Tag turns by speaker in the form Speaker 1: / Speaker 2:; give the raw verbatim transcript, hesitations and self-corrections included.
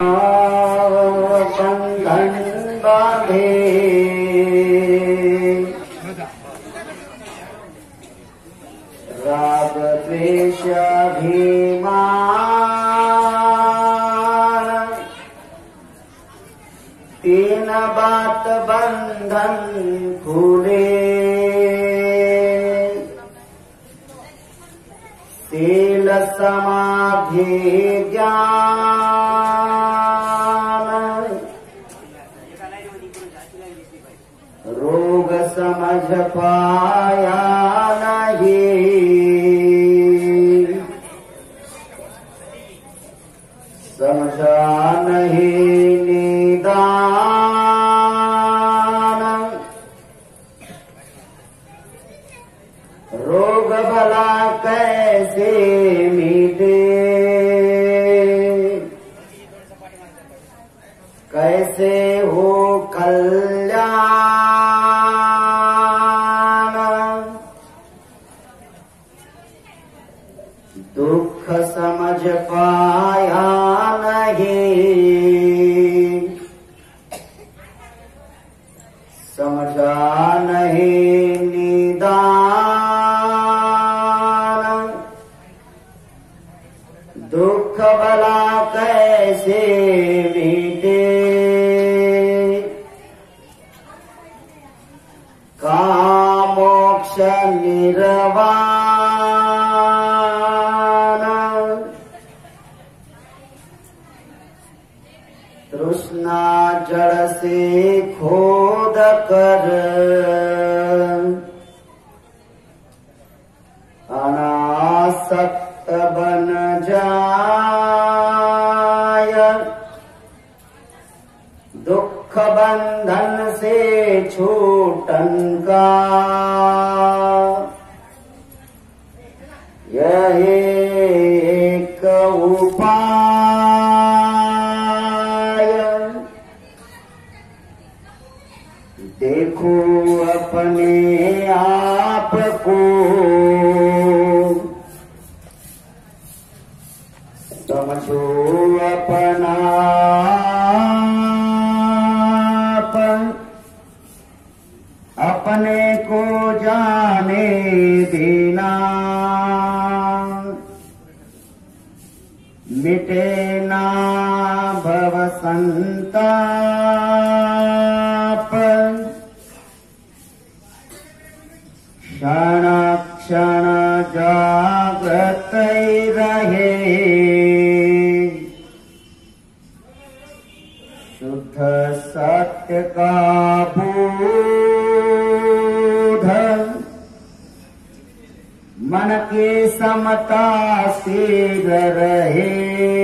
Speaker 1: बंधन बांधे राग द्वेष अभिमान तीन बात बंधन खुले शील समाधि ज्ञान रोग समझ पाया नहीं समझा नहीं निदान रोग भला कैसे मिटे कैसे हो कल्याण दुख समझ पाया नहीं समझा नहीं निदान दुख भला कैसे मिटे कामोक्ष निर्वाण तृष्णा जड़ से खोद कर अनासक्त बन जाय दुख बंधन से छूटन का यही एक उपाय देखो अपने आप को समझो अपना अपने को जाने देना मिटे ना भव संताप क्षण क्षण जागृत रहे शुद्ध सत्य का बोध मन की समता स्थिर रहे